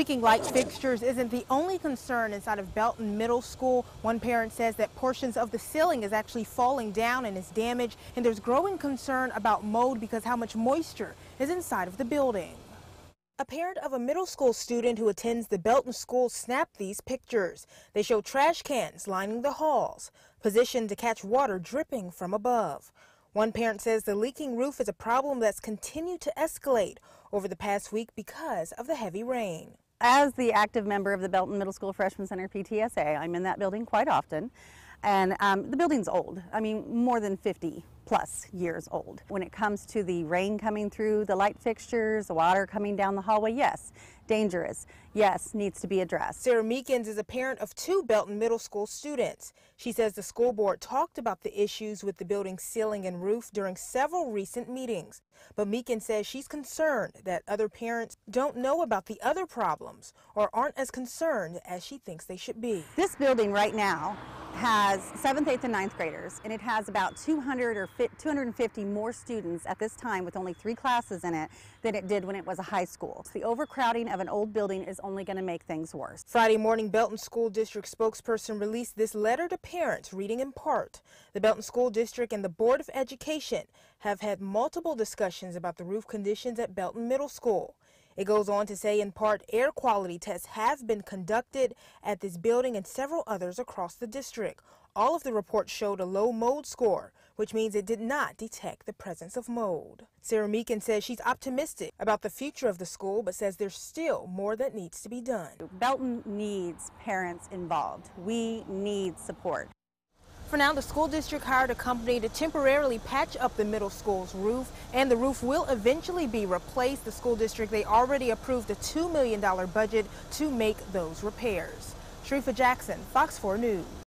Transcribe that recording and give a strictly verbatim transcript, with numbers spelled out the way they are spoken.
Leaking light fixtures isn't the only concern inside of Belton Middle School. One parent says that portions of the ceiling is actually falling down and is damaged, and there's growing concern about mold because how much moisture is inside of the building. A parent of a middle school student who attends the Belton School snapped these pictures. They show trash cans lining the halls, positioned to catch water dripping from above. One parent says the leaking roof is a problem that's continued to escalate over the past week because of the heavy rain. As the active member of the Belton Middle School Freshman Center P T S A, I'm in that building quite often, and um, the building's old. I mean, more than fifty plus years old. When it comes to the rain coming through the light fixtures, the water coming down the hallway, yes, dangerous, yes, needs to be addressed. Sarah Meekins is a parent of two Belton Middle School students. She says the school board talked about the issues with the building's ceiling and roof during several recent meetings. But Meekins says she's concerned that other parents don't know about the other problems or aren't as concerned as she thinks they should be. This building right now has seventh, eighth, and ninth graders, and it has about two hundred or two hundred fifty more students at this time with only three classes in it than it did when it was a high school. The overcrowding of an old building is only going to make things worse. Friday morning, Belton School District spokesperson released this letter to parents, reading in part, the Belton School District and the Board of Education have had multiple discussions about the roof conditions at Belton Middle School. It goes on to say, in part, air quality tests have been conducted at this building and several others across the district. All of the reports showed a low mold score, which means it did not detect the presence of mold. Sarah Meekins says she's optimistic about the future of the school, but says there's still more that needs to be done. Belton needs parents involved. We need support. For now, the school district hired a company to temporarily patch up the middle school's roof, and the roof will eventually be replaced. The school district, they already approved a two million dollar budget to make those repairs. Sharifa Jackson, Fox four News.